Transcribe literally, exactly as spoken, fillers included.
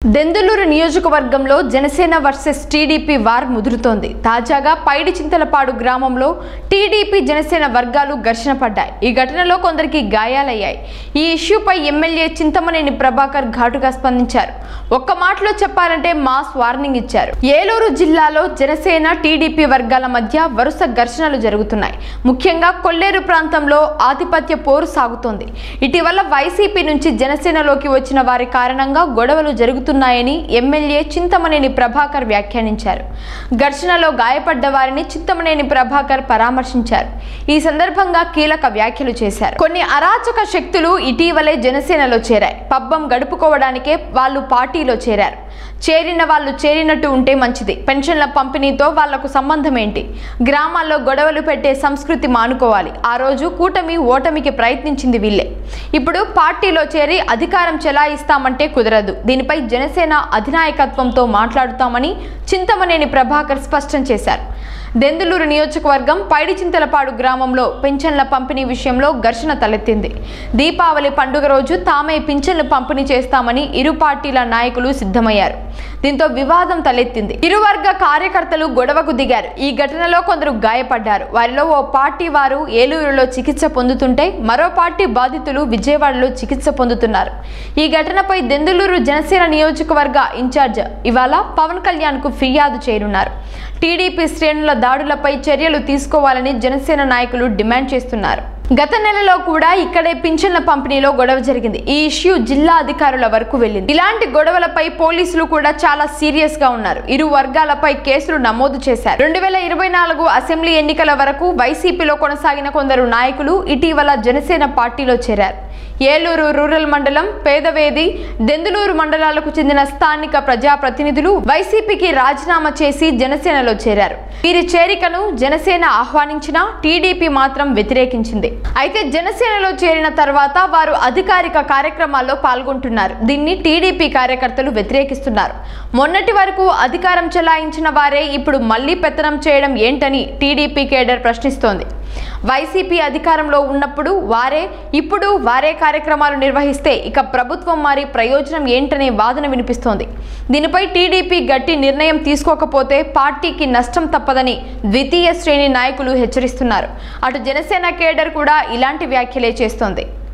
దెందులూరు నియోజకవర్గంలో Janasena versus TDP war ముదురుతోంది. తాజాగా పైడిచింతలపాడు గ్రామంలో టీడీపీ జనసేన వర్గాలు ఘర్షణ పడ్డాయి. ఈ ఘటనలో కొందరికి గాయాలయ్యాయి. ఈ ఇష్యూపై ఎమ్మెల్యే చింతమనేని ప్రభాకర్ ఘాటుగా స్పందించారు. ఒక్క మాటలో చెప్పాలంటే మాస్ వార్నింగ్ ఇచ్చారు. ఏలూరు జిల్లాలో జనసేన టీడీపీ వర్గాల మధ్య వరుస ఘర్షణలు జరుగుతున్నాయి. ముఖ్యంగా కొల్లేరు ప్రాంతంలో ఆధిపత్య పోరు సాగుతోంది. ఇటీవల వైసీపీ నుంచి జనసేనలోకి వచ్చిన వారి కారణంగా గొడవలు జరుగుతున్నాయి ాయని ఎమ్మెల్యే చింతమనేని ప్రభాకర్ వ్యాఖ్యానించారు. ఘర్షణలో గాయపడ్డ వారిని చింతమనేని ప్రభాకర్ పరామర్శించారు. ఈ సందర్భంగా కీలక వ్యాఖ్యలు చేశారు. కొన్ని అరాచక శక్తులు ఇటీవలే జనసేనలో చేరాయి. పబ్బం గడుపుకోవడానికే వాళ్ళు పార్టీలో చేరారు. చేరిన వాళ్ళు చేరినట్టు ఉంటే మంచిది. పెన్షన్ల పంపిణీతో వాళ్లకు సంబంధం ఏంటి? గ్రామాల్లో గొడవలు పెట్టే సంస్కృతి మానుకోవాలి. ఆ రోజు కూటమి ఓటమికి ప్రయత్నించింది వీళ్ళే. ఇప్పుడు పార్టీలో చేరి అధికారం చెలాయిస్తామంటే కుదరదు. దీనిపై జనసేన అధినాయకత్వంతో మాట్లాడుతామని చింతమనేని ప్రభాకర్ స్పష్టం చేశారు. దెందులూరు నియోజకవర్గం పైడిచింతలపాడు గ్రామంలో పింఛన్ల పంపిణీ విషయంలో ఘర్షణ తలెత్తింది. దీపావళి పండుగ రోజు తామే పింఛన్లు పంపిణీ చేస్తామని ఇరు పార్టీల నాయకులు సిద్ధమయ్యారు. దీంతో వివాదం తలెత్తింది. ఇరు వర్గ కార్యకర్తలు గొడవకు దిగారు. ఈ ఘటనలో కొందరు గాయపడ్డారు. వారిలో ఓ పార్టీ వారు ఏలూరులో చికిత్స పొందుతుంటే మరో పార్టీ బాధితులు విజయవాడలో చికిత్స పొందుతున్నారు. ఈ ఘటనపై దెందులూరు జనసేన నియోజకవర్గ ఇన్ఛార్జ్ ఇవాళ పవన్ కళ్యాణ్ కు ఫిర్యాదు చేయనున్నారు. టీడీపీ శ్రేణుల దాడులపై చర్యలు తీసుకోవాలని జనసేన నాయకులు డిమాండ్ చేస్తున్నారు. గత నెలలో కూడా ఇక్కడే పింఛన్ల పంపిణీలో గొడవ జరిగింది. ఈ ఇష్యూ జిల్లా అధికారుల వరకు వెళ్ళింది. ఇలాంటి గొడవలపై పోలీసులు కూడా చాలా సీరియస్ గా ఉన్నారు. ఇరు వర్గాలపై కేసులు నమోదు చేశారు. రెండు వేల ఇరవై నాలుగు అసెంబ్లీ ఎన్నికల వరకు వైసీపీలో కొనసాగిన కొందరు నాయకులు ఇటీవల జనసేన పార్టీలో చేరారు. ఏలూరు రూరల్ మండలం, పేదవేది, దెందులూరు మండలాలకు చెందిన స్థానిక ప్రజాప్రతినిధులు వైసీపీకి రాజీనామా చేసి జనసేనలో చేరారు. వీరి చేరికను జనసేన ఆహ్వానించినా టీడీపీ మాత్రం వ్యతిరేకించింది. అయితే జనసేనలో చేరిన తర్వాత వారు అధికారిక కార్యక్రమాల్లో పాల్గొంటున్నారు. దీన్ని టీడీపీ కార్యకర్తలు వ్యతిరేకిస్తున్నారు. మొన్నటి వరకు అధికారం చెలాయించిన వారే ఇప్పుడు మళ్లీ పెత్తనం చేయడం ఏంటని టీడీపీ కేడర్ ప్రశ్నిస్తోంది. వైసీపీ అధికారంలో ఉన్నప్పుడు వారే, ఇప్పుడు వారే కార్యక్రమాలు నిర్వహిస్తే ఇక ప్రభుత్వం మారి ప్రయోజనం ఏంటనే వాదన వినిపిస్తోంది. దీనిపై టీడీపీ గట్టి నిర్ణయం తీసుకోకపోతే పార్టీకి నష్టం తప్పదని ద్వితీయ శ్రేణి నాయకులు హెచ్చరిస్తున్నారు. అటు జనసేన కేడర్ కూడా ఇలాంటి వ్యాఖ్యలే చేస్తోంది.